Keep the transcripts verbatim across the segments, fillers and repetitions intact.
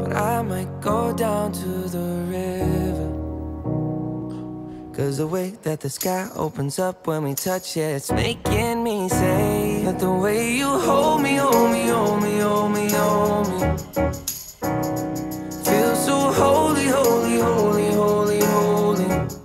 but I might go down to the river. Cause the way that the sky opens up when we touch it, it's making me say that the way you hold me, hold me, hold me, hold me, hold me, feels so holy, holy, holy, holy, holy.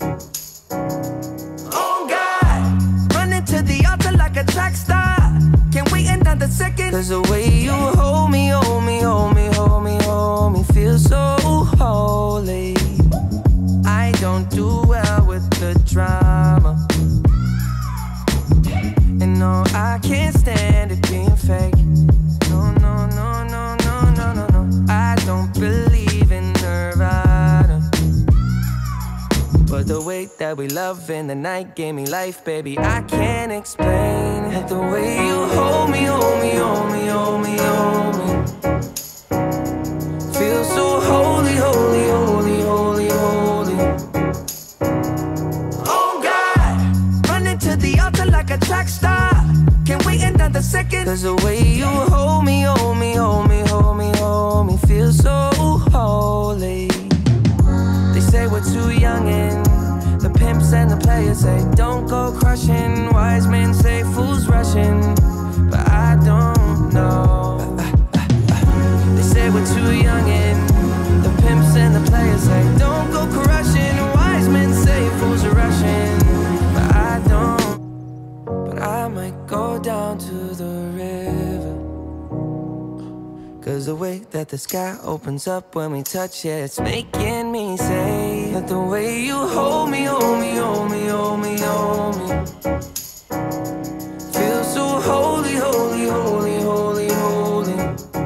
Oh God, running to the altar like a track star. Can't wait another second. Cause the way you hold me, hold me, hold me, hold me, hold me, feels so holy. I don't do well with the drama, and no, I can't stand it being fake. No, no, no, no, no, no, no, no. I don't believe in Nirvana, but the way that we love in the night gave me life, baby. I can't explain it. The way you hold me, hold me, hold me, hold me, hold me, feels so holy, holy, holy, holy, holy. Oh God, running to the altar like a track star. Can't wait another second. Cause the way you hold me, hold me, hold me, hold me, hold me, feels so holy. They say we're too young and the pimps and the players say don't go crushing. Wise men say fools rushing, but I don't know. They say we're too young and the pimps and the players say don't go crushing. Wise men say fools are rushing, but I don't. But I might go down to the river. Cause the way that the sky opens up when we touch it, it's making me say that the way you hold me, hold me, hold me, hold me, hold me, feels so holy, holy, holy, holy, holy.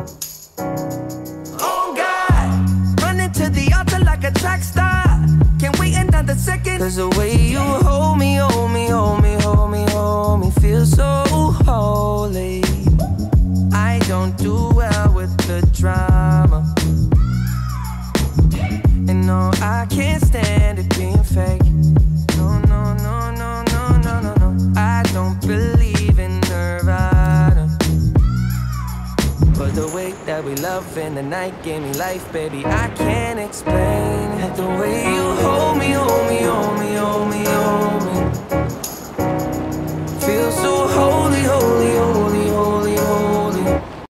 Oh God, running to the altar like a track star. Can't wait another second. Cause the way you hold me, hold me, hold me, hold me, hold me, feels so holy. I don't do well with the drama, and no, I can't stand it being fake. No, no, no, no, no, no, no, no. I don't believe in Nirvana, but the way that we love in the night gave me life, baby. I can't explain it. The way you